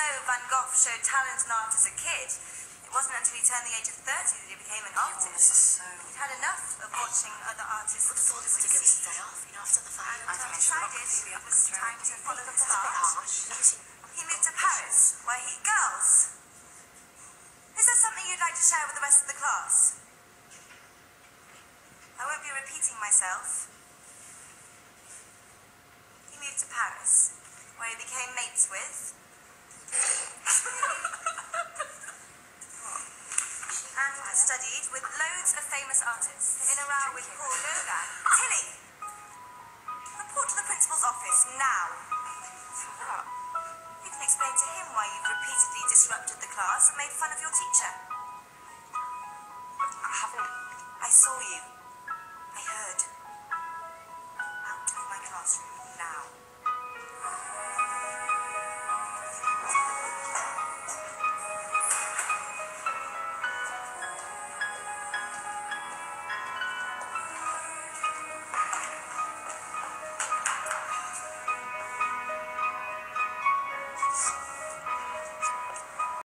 know Van Gogh showed talent and art as a kid. It wasn't until he turned the age of 30 that he became an artist. This is so... He'd had enough of watching other artists succeed. after the fire. And decided it was time to follow his heart. He moved to Paris, where he girls. Is there something you'd like to share with the rest of the class? I won't be repeating myself. He moved to Paris, where he became mates with... and studied with loads of famous artists in a row with Paul Gauguin. Tilly! Report to the principal's office, now. You can explain to him why you've repeatedly disrupted the class and made fun of your teacher. I haven't. I saw you. I heard.